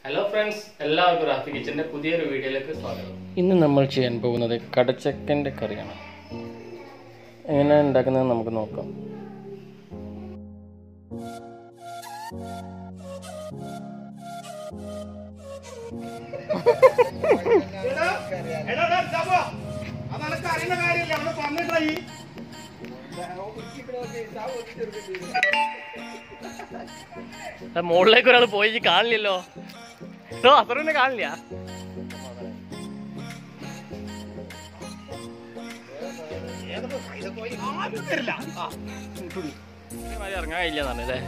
Hello friends, എല്ലാവർക്കും റാഫി കിച്ചൻ്റെ പുതിയൊരു വീഡിയോയിലേക്ക് സ്വാഗതം. ഇന്ന് നമ്മൾ ചെയ്യാൻ പോകുന്നത് കടച്ചക്കൻ്റെ കറിയാണ്. എങ്ങനെ ഉണ്ടാക്കുന്നത് നമുക്ക് നോക്കാം. മുകളിലേക്ക് ഒരാൾ പോയി കാണില്ലല്ലോ. അത്ര തന്നെ കാണില്ല. ഇറങ്ങാൻ കഴിയില്ല എന്നാണല്ലേ.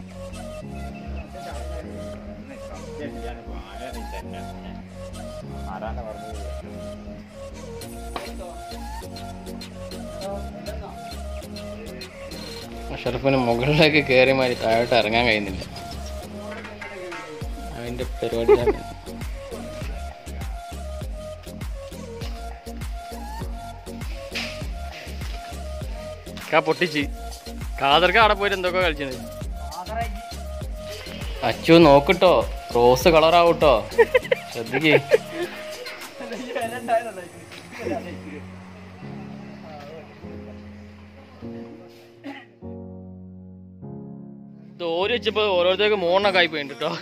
ഷെർഫിന് മുകളിലേക്ക് കയറി മാറി താഴോട്ട് ഇറങ്ങാൻ കഴിയുന്നില്ല. അതിൻ്റെ പരിപാടിയാണ്. പൊട്ടിച്ച് കാതർക്ക് അവിടെ പോയിട്ട് എന്തൊക്കെ കളിച്ചത്. അച്ചു നോക്കിട്ടോ, റോസ് കളറാവൂട്ടോ, ശ്രദ്ധിക്ക്. ഓര് വെച്ചപ്പോ ഓരോരുത്തർക്ക് മോണൊക്കെ ആയി പോയിട്ടുണ്ട് കേട്ടോ.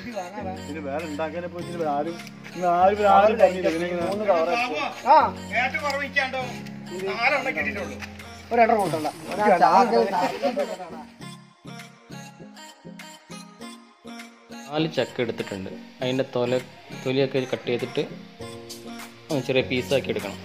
നാല് ചക്ക എടുത്തിട്ടുണ്ട്. അതിൻ്റെ തൊലിയൊക്കെ കട്ട് ചെയ്തിട്ട് ചെറിയ പീസാക്കി എടുക്കണം.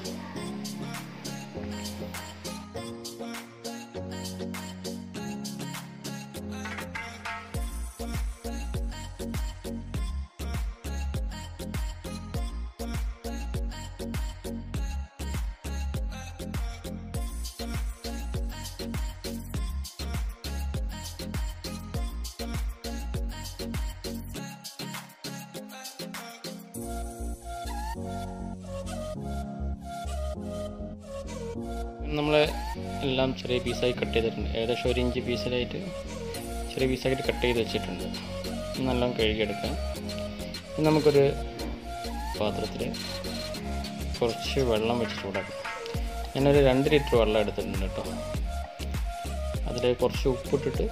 നമ്മൾ എല്ലാം ചെറിയ പീസായി കട്ട് ചെയ്തിട്ടുണ്ട്. ഏകദേശം 1 ഇഞ്ച് പീസിലായിട്ട് ചെറിയ പീസായിട്ട് കട്ട് ചെയ്ത് വെച്ചിട്ടുണ്ട്. നല്ലോണം കഴുകിയെടുക്കാം. നമുക്കൊരു പാത്രത്തിൽ കുറച്ച് വെള്ളം വെച്ച് ചൂടാക്കാം. ഞാനൊരു 2 ലിറ്റർ വെള്ളം എടുത്തിട്ടുണ്ട് കേട്ടോ. അതിലേക്ക് കുറച്ച് ഉപ്പിട്ടിട്ട്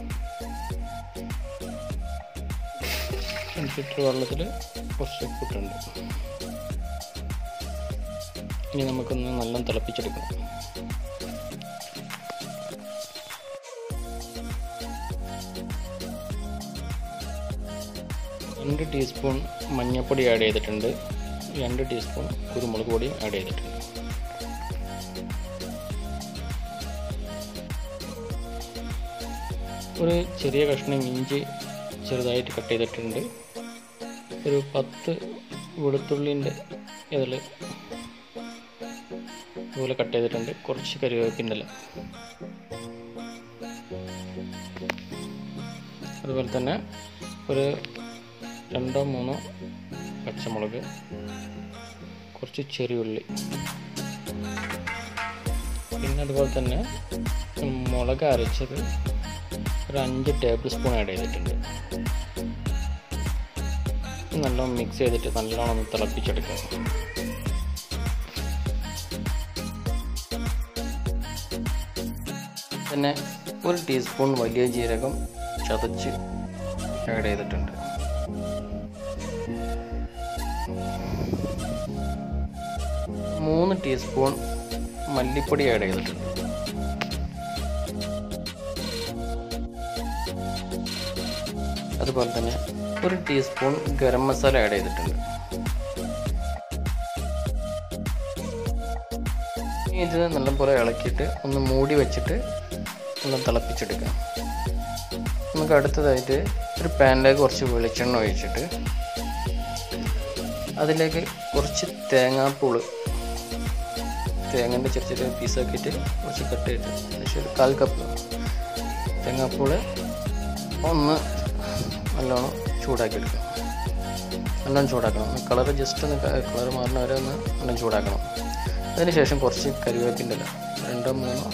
2 ലിറ്റർ വെള്ളത്തിൽ കുറച്ച് ഉപ്പിട്ടുണ്ട്. ഇനി നമുക്കൊന്ന് നല്ല തിളപ്പിച്ചെടുക്കണം. രണ്ട് ടീസ്പൂൺ മഞ്ഞൾപ്പൊടി ആഡ് ചെയ്തിട്ടുണ്ട്. 2 ടീസ്പൂൺ കുരുമുളക് പൊടി ആഡ് ചെയ്തിട്ടുണ്ട്. ഒരു ചെറിയ കഷ്ണം ഇഞ്ചി ചെറുതായിട്ട് കട്ട് ചെയ്തിട്ടുണ്ട്. ഒരു 10 വെളുത്തുള്ളിൻ്റെ ഇതിൽ ഇതുപോലെ കട്ട് ചെയ്തിട്ടുണ്ട്. കുറച്ച് കറിവേപ്പിൻ്റെ ഇല, അതുപോലെ തന്നെ ഒരു 2-3 പച്ചമുളക്, കുറച്ച് ചെറിയുള്ളി, പിന്നെ അതുപോലെ തന്നെ മുളക് അരച്ചത് ഒരു 5 ടേബിൾ സ്പൂൺ ആഡ് ചെയ്തിട്ടുണ്ട്. നല്ലോണം മിക്സ് ചെയ്തിട്ട് നല്ലോണം ഒന്ന് തിളപ്പിച്ചെടുക്കുക. പിന്നെ 1 ടീസ്പൂൺ വലിയ ജീരകം ചതച്ച് ആഡ് ചെയ്തിട്ടുണ്ട്. മൂന്ന് ടീസ്പൂൺ മല്ലിപ്പൊടി ആഡ് ചെയ്തിട്ടുണ്ട്. അതുപോലെ തന്നെ 1 ടീസ്പൂൺ ഗരം മസാല ആഡ് ചെയ്തിട്ടുണ്ട്. ഇത് നല്ലപോലെ ഇളക്കിയിട്ട് ഒന്ന് മൂടി വെച്ചിട്ട് ഒന്ന് തിളപ്പിച്ചെടുക്കാം. നമുക്ക് അടുത്തതായിട്ട് ഒരു പാനിലേക്ക് കുറച്ച് വെളിച്ചെണ്ണ ഒഴിച്ചിട്ട് അതിലേക്ക് കുറച്ച് തേങ്ങാപ്പൂള്, തേങ്ങൻ്റെ ചെറിയ ചെറിയ പീസാക്കിയിട്ട് കുറച്ച് കട്ട് ചെയ്തിട്ട് ഏകദേശം ഒരു 1/4 കപ്പ് തേങ്ങാപ്പൂള് ഒന്ന് നല്ലോണം ചൂടാക്കിയെടുക്കാം. നല്ലോണം ചൂടാക്കണം. കളറ് ജസ്റ്റ് ഒന്ന് കളർ മാറുന്ന വരെ ഒന്ന് നല്ലോണം ചൂടാക്കണം. അതിനുശേഷം കുറച്ച് കറിവേപ്പിൻ്റെ ഇല, 2-3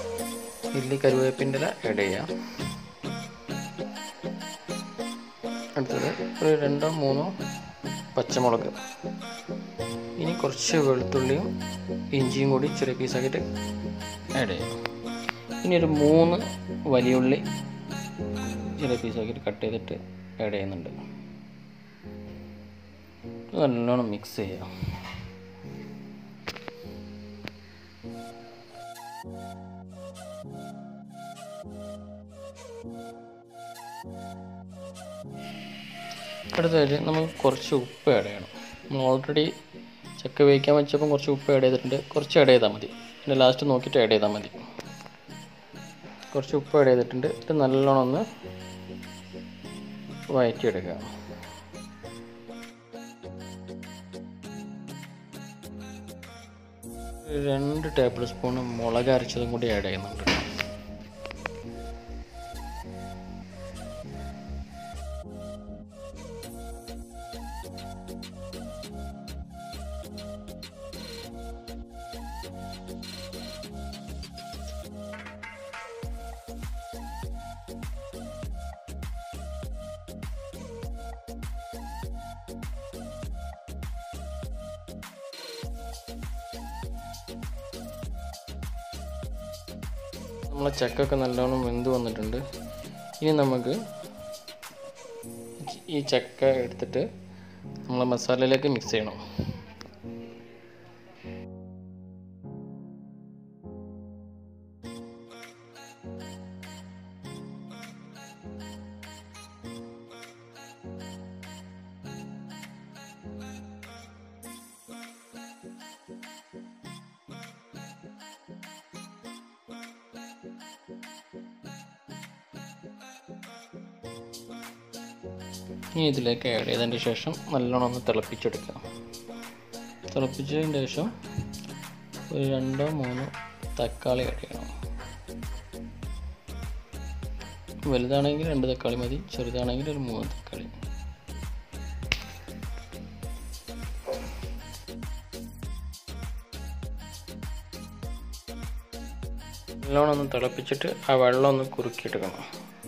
ഇല്ലി കറിവേപ്പിൻ്റെ ഇല ആഡ് ചെയ്യാം. അടുത്തത് ഒരു 2-3 പച്ചമുളക്. ഇനി കുറച്ച് വെളുത്തുള്ളിയും ഇഞ്ചിയും കൂടി ചെറിയ പീസാക്കിയിട്ട് ആഡ് ചെയ്യാം. ഇനി ഒരു 3 വലിയ ഉള്ളി ചെറിയ പീസാക്കിയിട്ട് കട്ട് ചെയ്തിട്ട് ആഡ് ചെയ്യുന്നുണ്ട്. നല്ലോണം മിക്സ് ചെയ്യാം. അടുത്തതായിട്ട് നമുക്ക് കുറച്ച് ഉപ്പ് ആഡ് ചെയ്യണം. നമ്മൾ ഓൾറെഡി ചക്ക വേവിക്കാൻ വെച്ചപ്പോൾ കുറച്ച് ഉപ്പ് ആഡ് ചെയ്തിട്ടുണ്ട്. കുറച്ച് ആഡ് ചെയ്താൽ മതി, പിന്നെ ലാസ്റ്റ് നോക്കിയിട്ട് ആഡ് ചെയ്താൽ മതി. കുറച്ച് ഉപ്പ് ആഡ് ചെയ്തിട്ടുണ്ട്. ഇത് നല്ലോണം ഒന്ന് വഴറ്റിയെടുക്കുക. ഒരു 2 ടേബിൾ സ്പൂൺ മുളക് അരച്ചതും കൂടി ആഡ് ചെയ്യുന്നുണ്ട്. നമ്മളെ ചക്കൊക്കെ നല്ലോണം വെന്ത് വന്നിട്ടുണ്ട്. ഇനി നമുക്ക് ഈ ചക്ക എടുത്തിട്ട് നമ്മളെ മസാലയിലേക്ക് മിക്സ് ചെയ്യണം. ഇനി ഇതിലേക്ക് ആഡ് ചെയ്തതിന് ശേഷം നല്ലോണം ഒന്ന് തിളപ്പിച്ചെടുക്കുക. തിളപ്പിച്ചതിന് ശേഷം ഒരു 2-3 തക്കാളി ആഡ് ചെയ്യണം. വലുതാണെങ്കിൽ 2 തക്കാളി മതി, ചെറുതാണെങ്കിൽ ഒരു 3 തക്കാളി. നല്ലോണം ഒന്ന് തിളപ്പിച്ചിട്ട് ആ വെള്ളം ഒന്ന് കുറുക്കിയെടുക്കണം.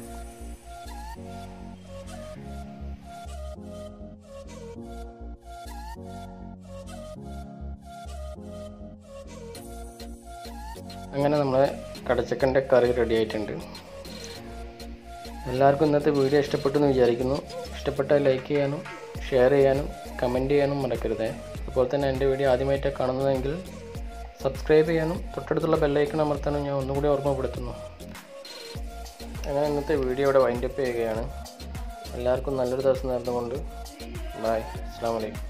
അങ്ങനെ നമ്മളെ കടച്ചക്കൻ്റെ കറി റെഡി ആയിട്ടുണ്ട്. എല്ലാവർക്കും ഇന്നത്തെ വീഡിയോ ഇഷ്ടപ്പെട്ടു എന്ന് വിചാരിക്കുന്നു. ഇഷ്ടപ്പെട്ടാൽ ലൈക്ക് ചെയ്യാനും ഷെയർ ചെയ്യാനും കമൻറ്റ് ചെയ്യാനും മറക്കരുത്. അതുപോലെ തന്നെ എൻ്റെ വീഡിയോ ആദ്യമായിട്ടാണ് കാണുന്നതെങ്കിൽ സബ്സ്ക്രൈബ് ചെയ്യാനും തൊട്ടടുത്തുള്ള ബെല്ലൈക്കൺ അമർത്താനും ഞാൻ ഒന്നുകൂടി ഓർമ്മപ്പെടുത്തുന്നു. അങ്ങനെ ഇന്നത്തെ വീഡിയോ ഇവിടെ വൈൻഡപ്പ് ചെയ്യുകയാണ്. എല്ലാവർക്കും നല്ലൊരു ദിവസം നേർന്നുകൊണ്ട് ബൈ. അസ്സലാമു അലൈക്കും.